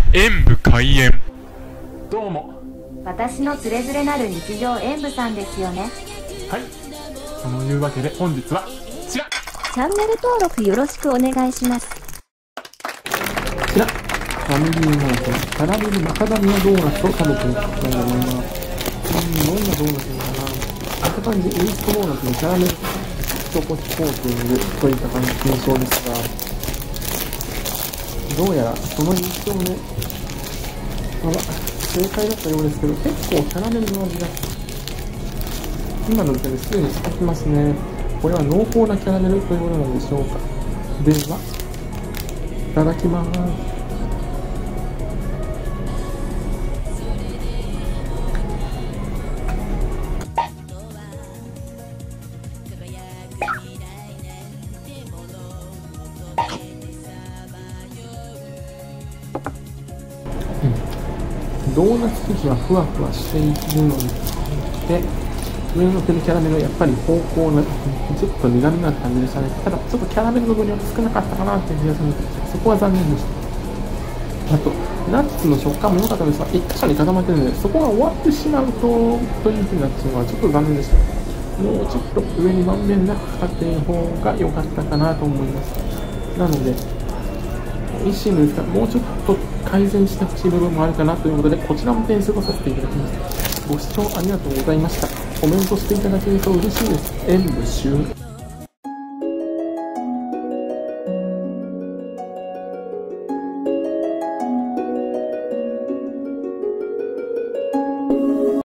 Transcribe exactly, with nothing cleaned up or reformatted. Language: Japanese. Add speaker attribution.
Speaker 1: 演武開演。
Speaker 2: どうも。
Speaker 3: 私のつれづれなる日常演武さんですよね。
Speaker 2: はい。そのいうわけで本日はこちら。
Speaker 3: チャンネル登録よろしくお願いします。
Speaker 2: こちら。ファミリーマートのキャラメルマカダミアドーナツを食べてみたいと思います。うん、どんなドーナツなのかな。あった感じ、イーストドーナツのキャラメルチョココーティングといった感じの印象ですが、どうやらその印象ね、まあ、正解だったようですけど、結構キャラメルの味が今の時点ですでにしてきますね。これは濃厚なキャラメルということなんでしょうか。では、いただきます。ドーナツ生地はふわふわしているので、上に乗ってるキャラメルはやっぱり濃厚な、ちょっと苦味な感じでしたね。ただ、ちょっとキャラメルの分量が少なかったかなっていう気がするので、そこは残念でした。あと、ナッツの食感も良かったですが、一箇所に固まってるので、そこが終わってしまうと、という風になってしまうのはちょっと残念でした。もうちょっと上にまんべんなくかかっている方が良かったかなと思います。なので、一心ですが、もうちょっと改善してほしい部分もあるかなということで、こちらも点数とさせていただきます。ご視聴ありがとうございました。コメントしていただけると嬉しいです。演武終了。